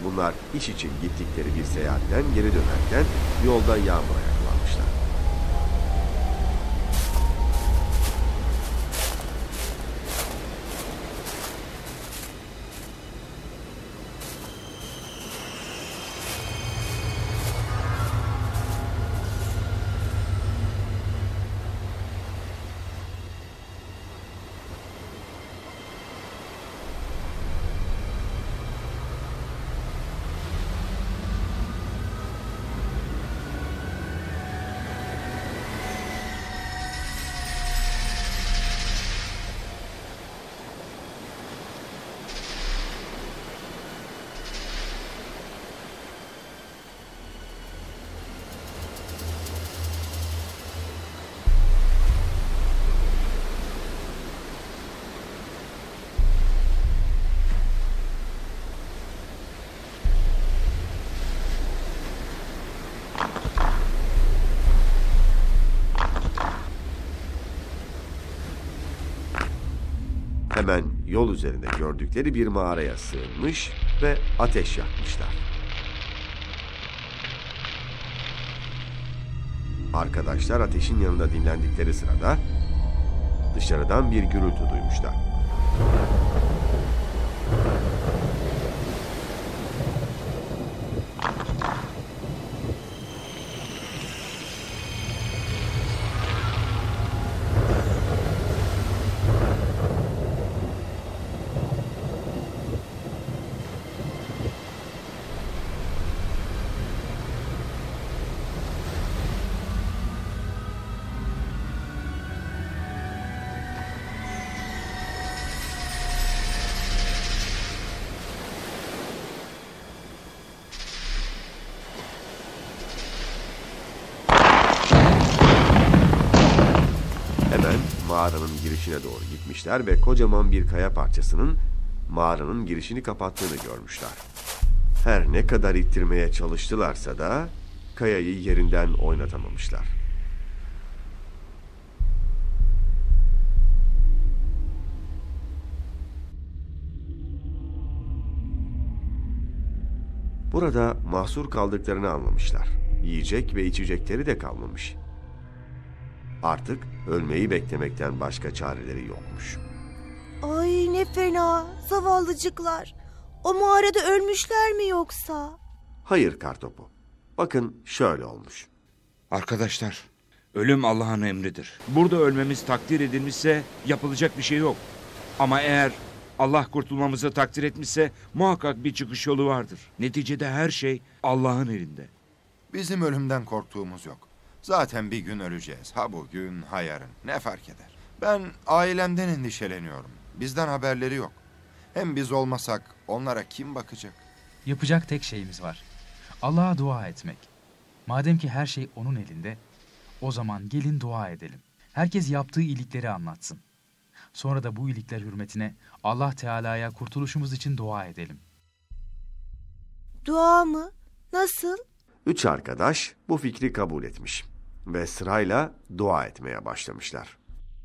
Bunlar iş için gittikleri bir seyahatten geri dönerken yolda yağmura yakalanmışlar. Hemen yol üzerinde gördükleri bir mağaraya sığınmış ve ateş yakmışlar. Arkadaşlar ateşin yanında dinlendikleri sırada dışarıdan bir gürültü duymuşlar. Mağaranın girişine doğru gitmişler ve kocaman bir kaya parçasının mağaranın girişini kapattığını görmüşler. Her ne kadar ittirmeye çalıştılarsa da kayayı yerinden oynatamamışlar. Burada mahsur kaldıklarını anlamışlar. Yiyecek ve içecekleri de kalmamış. Artık ölmeyi beklemekten başka çareleri yokmuş. Ay ne fena, zavallıcıklar. O mağarada ölmüşler mi yoksa? Hayır Kartopu. Bakın şöyle olmuş. Arkadaşlar, ölüm Allah'ın emridir. Burada ölmemiz takdir edilmişse yapılacak bir şey yok. Ama eğer Allah kurtulmamızı takdir etmişse muhakkak bir çıkış yolu vardır. Neticede her şey Allah'ın elinde. Bizim ölümden korktuğumuz yok. Zaten bir gün öleceğiz. Ha bugün, ha yarın. Ne fark eder? Ben ailemden endişeleniyorum. Bizden haberleri yok. Hem biz olmasak onlara kim bakacak? Yapacak tek şeyimiz var. Allah'a dua etmek. Madem ki her şey onun elinde, o zaman gelin dua edelim. Herkes yaptığı iyilikleri anlatsın. Sonra da bu iyilikler hürmetine Allah Teala'ya kurtuluşumuz için dua edelim. Dua mı? Nasıl? 3 arkadaş bu fikri kabul etmiş ve sırayla dua etmeye başlamışlar.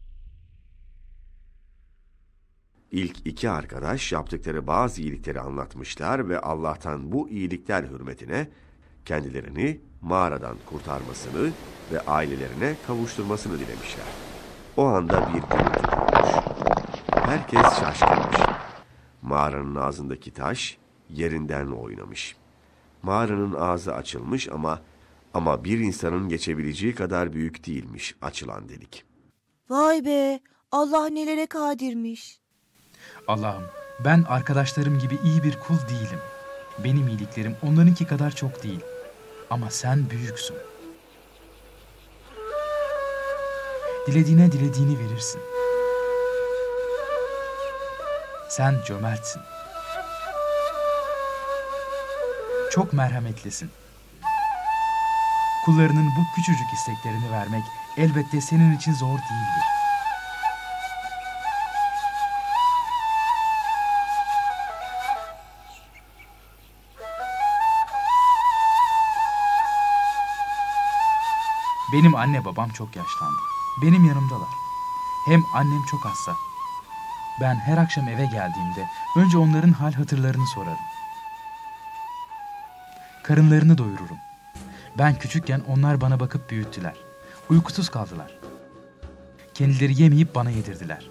İlk 2 arkadaş yaptıkları bazı iyilikleri anlatmışlar ve Allah'tan bu iyilikler hürmetine kendilerini mağaradan kurtarmasını ve ailelerine kavuşturmasını dilemişler. O anda bir gürültü olmuş. Herkes şaşkınmış. Mağaranın ağzındaki taş yerinden oynamış. Mağaranın ağzı açılmış ama bir insanın geçebileceği kadar büyük değilmiş açılan delik. Vay be, Allah nelere kadirmiş. Allah'ım, ben arkadaşlarım gibi iyi bir kul değilim. Benim iyiliklerim onlarınki kadar çok değil. Ama sen büyüksün. Dilediğine dilediğini verirsin. Sen cömertsin. Çok merhametlisin. Kullarının bu küçücük isteklerini vermek elbette senin için zor değildir. Benim anne babam çok yaşlandı. Benim yanımdalar. Hem annem çok hasta. Ben her akşam eve geldiğimde önce onların hal hatırlarını sorarım. Karınlarını doyururum. Ben küçükken onlar bana bakıp büyüttüler. Uykusuz kaldılar. Kendileri yemeyip bana yedirdiler.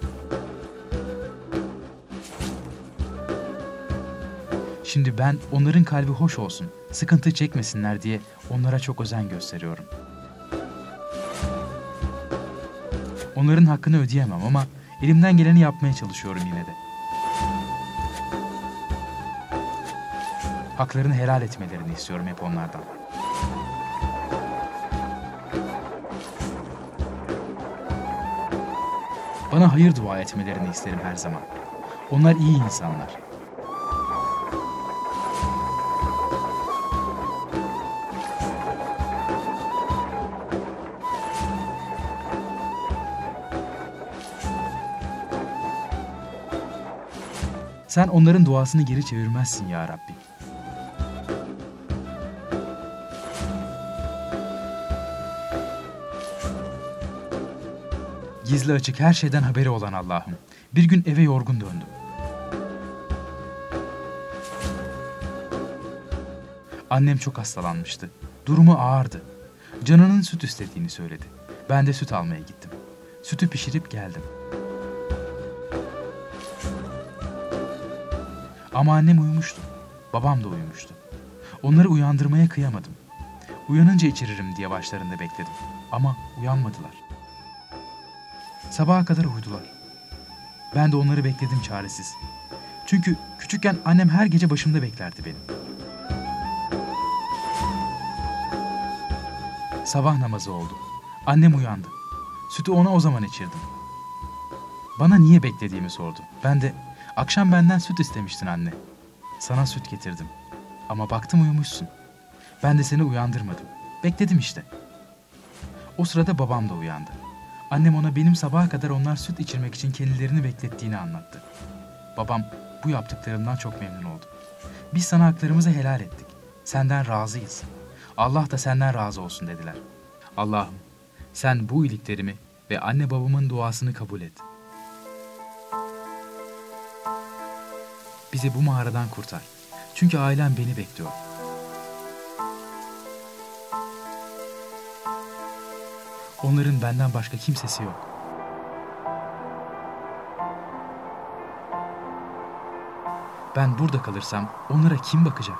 Şimdi ben onların kalbi hoş olsun, sıkıntı çekmesinler diye onlara çok özen gösteriyorum. Onların hakkını ödeyemem ama elimden geleni yapmaya çalışıyorum yine de. Haklarını helal etmelerini istiyorum hep onlardan. Bana hayır dua etmelerini isterim her zaman. Onlar iyi insanlar. Sen onların duasını geri çevirmezsin ya Rabbi. Gizli açık her şeyden haberi olan Allah'ım. Bir gün eve yorgun döndüm. Annem çok hastalanmıştı. Durumu ağırdı. Canının süt istediğini söyledi. Ben de süt almaya gittim. Sütü pişirip geldim. Ama annem uyumuştu. Babam da uyumuştu. Onları uyandırmaya kıyamadım. Uyanınca içiririm diye başlarında bekledim. Ama uyanmadılar. Sabaha kadar uyudular. Ben de onları bekledim çaresiz. Çünkü küçükken annem her gece başımda beklerdi beni. Sabah namazı oldu. Annem uyandı. Sütü ona o zaman içirdim. Bana niye beklediğimi sordu. Ben de akşam benden süt istemiştin anne. Sana süt getirdim. Ama baktım uyumuşsun. Ben de seni uyandırmadım. Bekledim işte. O sırada babam da uyandı. Annem ona benim sabaha kadar onlar süt içirmek için kendilerini beklettiğini anlattı. Babam bu yaptıklarımdan çok memnun oldu. Biz sana haklarımızı helal ettik. Senden razıyız. Allah da senden razı olsun dediler. Allah'ım sen bu iyiliklerimi ve anne babamın duasını kabul et. Bizi bu mağaradan kurtar. Çünkü ailem beni bekliyor. Onların benden başka kimsesi yok. Ben burada kalırsam onlara kim bakacak?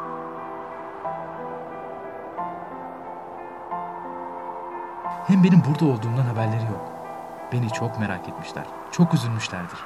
Hem benim burada olduğumdan haberleri yok. Beni çok merak etmişler, çok üzülmüşlerdir.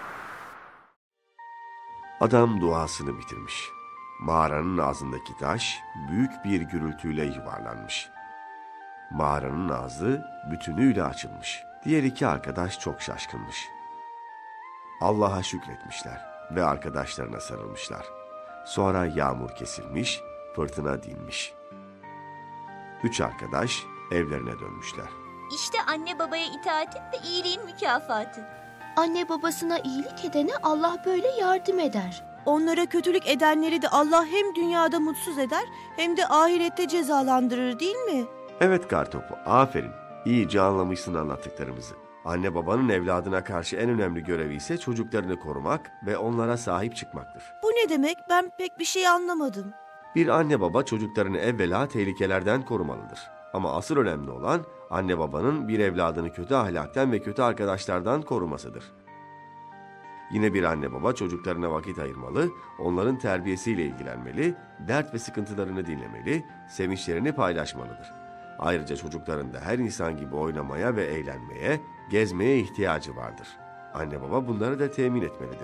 Adam duasını bitirmiş. Mağaranın ağzındaki taş büyük bir gürültüyle yuvarlanmış. Mağaranın ağzı bütünüyle açılmış. Diğer iki arkadaş çok şaşkınmış. Allah'a şükretmişler ve arkadaşlarına sarılmışlar. Sonra yağmur kesilmiş, fırtına dinmiş. 3 arkadaş evlerine dönmüşler. İşte anne babaya itaatin ve iyiliğin mükafatı. Anne babasına iyilik edene Allah böyle yardım eder. Onlara kötülük edenleri de Allah hem dünyada mutsuz eder hem de ahirette cezalandırır değil mi? Evet Kartopu, aferin. İyice anlamışsın anlattıklarımızı. Anne babanın evladına karşı en önemli görevi ise çocuklarını korumak ve onlara sahip çıkmaktır. Bu ne demek? Ben pek bir şey anlamadım. Bir anne baba çocuklarını evvela tehlikelerden korumalıdır. Ama asıl önemli olan anne babanın bir evladını kötü ahlaktan ve kötü arkadaşlardan korumasıdır. Yine bir anne baba çocuklarına vakit ayırmalı, onların terbiyesiyle ilgilenmeli, dert ve sıkıntılarını dinlemeli, sevinçlerini paylaşmalıdır. Ayrıca çocukların da her insan gibi oynamaya ve eğlenmeye, gezmeye ihtiyacı vardır. Anne baba bunları da temin etmelidir.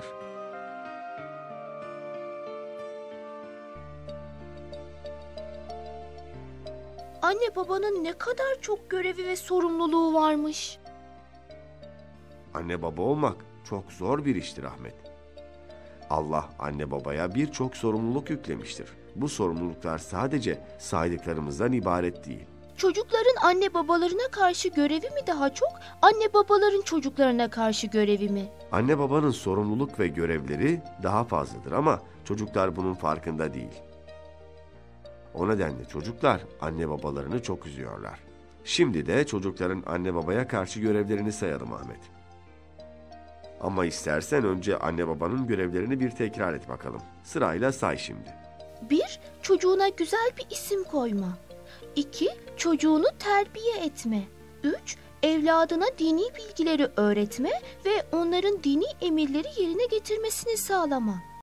Anne babanın ne kadar çok görevi ve sorumluluğu varmış. Anne baba olmak çok zor bir iştir Ahmet. Allah anne babaya birçok sorumluluk yüklemiştir. Bu sorumluluklar sadece saydıklarımızdan ibaret değil. Çocukların anne babalarına karşı görevi mi daha çok, anne babaların çocuklarına karşı görevi mi? Anne babanın sorumluluk ve görevleri daha fazladır ama çocuklar bunun farkında değil. O nedenle çocuklar anne babalarını çok üzüyorlar. Şimdi de çocukların anne babaya karşı görevlerini sayalım Ahmet. Ama istersen önce anne babanın görevlerini bir tekrar et bakalım. Sırayla say şimdi. 1. çocuğuna güzel bir isim koyma. 2. Çocuğunu terbiye etme. 3. Evladına dini bilgileri öğretme ve onların dini emirleri yerine getirmesini sağlama.